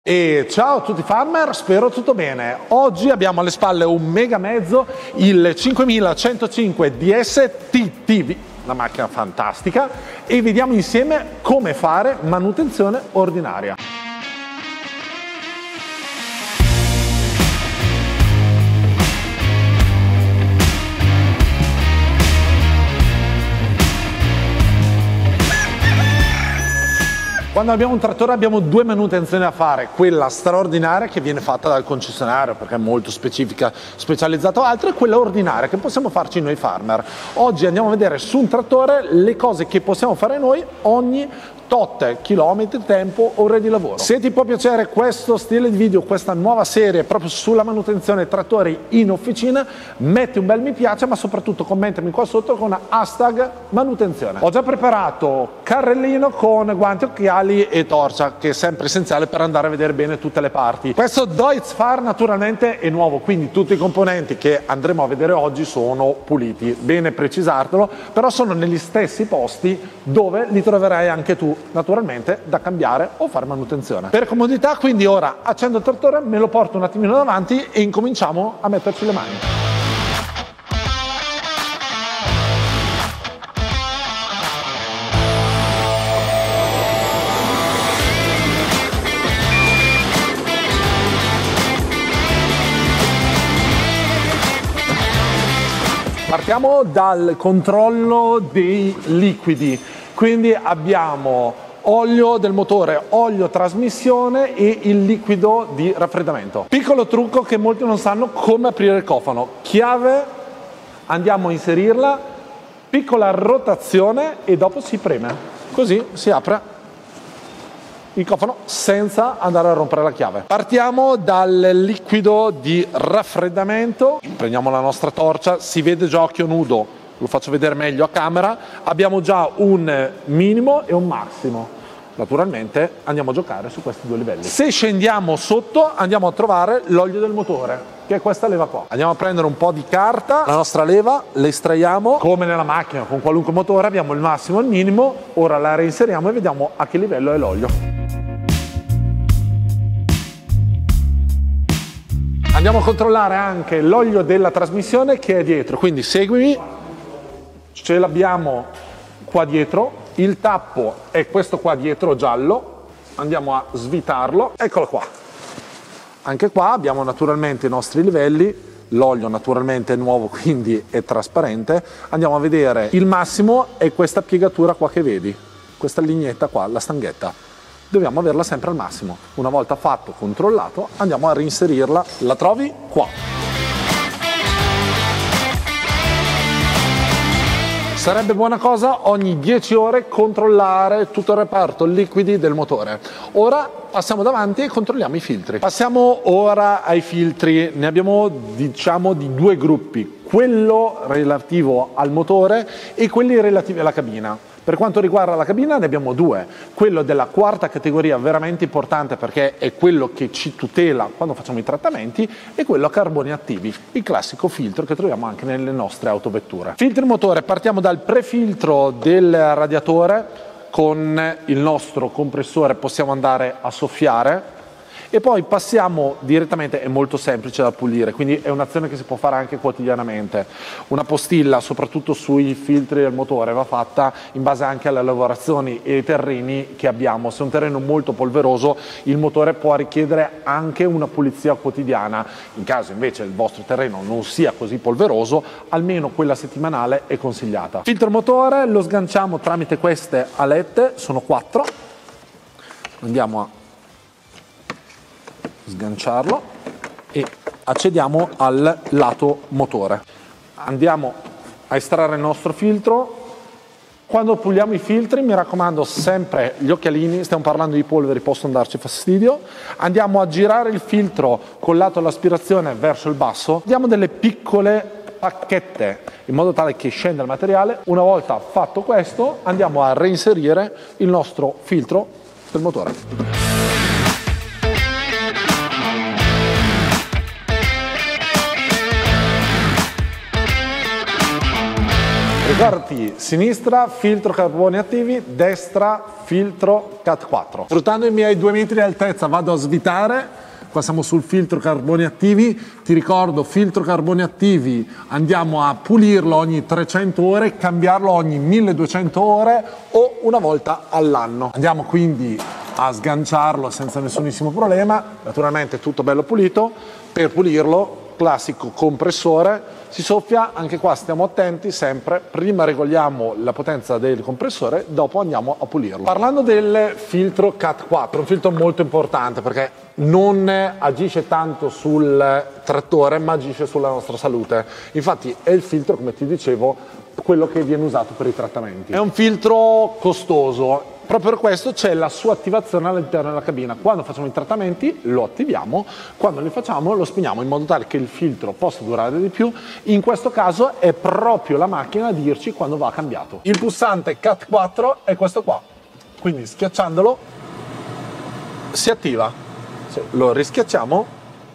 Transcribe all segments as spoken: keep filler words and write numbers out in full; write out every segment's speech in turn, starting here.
E ciao a tutti farmer, spero tutto bene. Oggi abbiamo alle spalle un mega mezzo, il cinquemilacentocinque D S T T V, una macchina fantastica, e vediamo insieme come fare manutenzione ordinaria. Quando abbiamo un trattore abbiamo due manutenzioni da fare, quella straordinaria che viene fatta dal concessionario perché è molto specifica, specializzato altro, e quella ordinaria che possiamo farci noi farmer. Oggi andiamo a vedere su un trattore le cose che possiamo fare noi ogni tot chilometri, tempo, ore di lavoro. Se ti può piacere questo stile di video, questa nuova serie proprio sulla manutenzione trattori in officina, metti un bel mi piace, ma soprattutto commentami qua sotto con hashtag manutenzione. Ho già preparato carrellino con guanti, occhiali e torcia, che è sempre essenziale per andare a vedere bene tutte le parti. Questo Deutz-Fahr naturalmente è nuovo, quindi tutti i componenti che andremo a vedere oggi sono puliti, bene precisartelo, però sono negli stessi posti dove li troverai anche tu, naturalmente da cambiare o fare manutenzione. Per comodità quindi ora accendo il trattore, me lo porto un attimino davanti e incominciamo a metterci le mani. Partiamo dal controllo dei liquidi, quindi abbiamo olio del motore, olio trasmissione e il liquido di raffreddamento. Piccolo trucco che molti non sanno: come aprire il cofano. Chiave, andiamo a inserirla, piccola rotazione e dopo si preme, così si apre il cofano senza andare a rompere la chiave. Partiamo dal liquido di raffreddamento, prendiamo la nostra torcia, si vede già occhio nudo, lo faccio vedere meglio a camera, abbiamo già un minimo e un massimo. Naturalmente andiamo a giocare su questi due livelli. Se scendiamo sotto andiamo a trovare l'olio del motore, che è questa leva qua. Andiamo a prendere un po' di carta, la nostra leva, la estraiamo, come nella macchina con qualunque motore abbiamo il massimo e il minimo, ora la reinseriamo e vediamo a che livello è l'olio. Andiamo a controllare anche l'olio della trasmissione che è dietro, quindi seguimi, ce l'abbiamo qua dietro, il tappo è questo qua dietro giallo, andiamo a svitarlo, eccolo qua. Anche qua abbiamo naturalmente i nostri livelli, l'olio naturalmente è nuovo quindi è trasparente, andiamo a vedere il massimo è questa piegatura qua che vedi, questa lineetta qua, la stanghetta. Dobbiamo averla sempre al massimo. Una volta fatto, controllato, andiamo a reinserirla. La trovi qua. Sarebbe buona cosa ogni dieci ore controllare tutto il reparto liquidi del motore. Ora passiamo davanti e controlliamo i filtri. Passiamo ora ai filtri. Ne abbiamo diciamo di due gruppi. Quello relativo al motore e quelli relativi alla cabina. Per quanto riguarda la cabina ne abbiamo due, quello della quarta categoria veramente importante perché è quello che ci tutela quando facciamo i trattamenti, e quello a carboni attivi, il classico filtro che troviamo anche nelle nostre autovetture. Filtro motore, partiamo dal prefiltro del radiatore, con il nostro compressore possiamo andare a soffiare e poi passiamo direttamente, è molto semplice da pulire, quindi è un'azione che si può fare anche quotidianamente. Una postilla, soprattutto sui filtri del motore, va fatta in base anche alle lavorazioni e ai terreni che abbiamo. Se è un terreno molto polveroso, il motore può richiedere anche una pulizia quotidiana. In caso invece il vostro terreno non sia così polveroso, almeno quella settimanale è consigliata. Filtro motore lo sganciamo tramite queste alette, sono quattro. Andiamo a sganciarlo e accediamo al lato motore. Andiamo a estrarre il nostro filtro. Quando puliamo i filtri, mi raccomando, sempre gli occhialini, stiamo parlando di polveri, possono darci fastidio. Andiamo a girare il filtro col lato dell'aspirazione verso il basso, diamo delle piccole pacchette in modo tale che scenda il materiale. Una volta fatto questo andiamo a reinserire il nostro filtro del motore. Guardi, sinistra filtro carboni attivi, destra filtro cat quattro. Sfruttando i miei due metri di altezza vado a svitare. Qua siamo sul filtro carboni attivi. Ti ricordo, filtro carboni attivi andiamo a pulirlo ogni trecento ore, cambiarlo ogni milleduecento ore o una volta all'anno. Andiamo quindi a sganciarlo senza nessunissimo problema. Naturalmente tutto bello pulito. Per pulirlo, classico compressore, si soffia. Anche qua stiamo attenti sempre, prima regoliamo la potenza del compressore, dopo andiamo a pulirlo. Parlando del filtro cat quattro, un filtro molto importante perché non agisce tanto sul trattore ma agisce sulla nostra salute. Infatti è il filtro, come ti dicevo, quello che viene usato per i trattamenti. È un filtro costoso. Proprio per questo c'è la sua attivazione all'interno della cabina. Quando facciamo i trattamenti lo attiviamo, quando li facciamo lo spegniamo in modo tale che il filtro possa durare di più. In questo caso è proprio la macchina a dirci quando va cambiato. Il pulsante cat quattro è questo qua, quindi schiacciandolo si attiva. Se lo rischiacciamo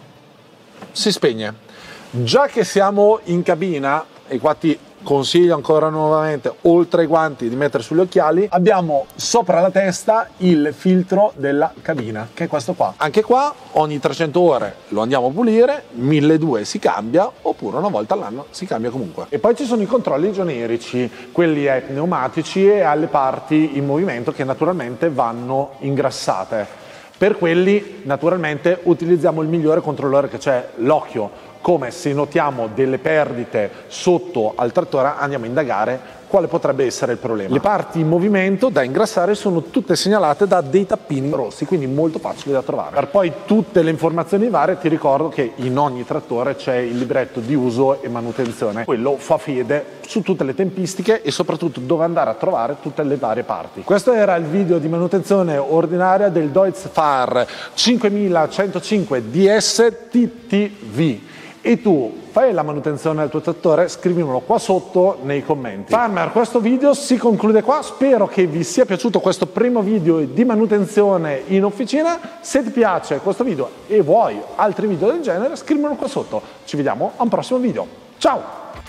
si spegne. Già che siamo in cabina, e qua ti consiglio ancora nuovamente, oltre ai guanti, di mettere sugli occhiali, abbiamo sopra la testa il filtro della cabina, che è questo qua. Anche qua ogni trecento ore lo andiamo a pulire, milleduecento si cambia, oppure una volta all'anno si cambia comunque. E poi ci sono i controlli generici, quelli ai pneumatici e alle parti in movimento che naturalmente vanno ingrassate. Per quelli naturalmente utilizziamo il migliore controllore che c'è, l'occhio. Come se notiamo delle perdite sotto al trattore andiamo a indagare quale potrebbe essere il problema. Le parti in movimento da ingrassare sono tutte segnalate da dei tappini rossi, quindi molto facili da trovare. Per poi tutte le informazioni varie ti ricordo che in ogni trattore c'è il libretto di uso e manutenzione. Quello fa fede su tutte le tempistiche e soprattutto dove andare a trovare tutte le varie parti. Questo era il video di manutenzione ordinaria del Deutz Fahr cinquemilacentocinque D S T T V. E tu fai la manutenzione del tuo trattore? Scrivimelo qua sotto nei commenti. Farmer, questo video si conclude qua. Spero che vi sia piaciuto questo primo video di manutenzione in officina. Se ti piace questo video e vuoi altri video del genere, scrivimelo qua sotto. Ci vediamo a un prossimo video. Ciao!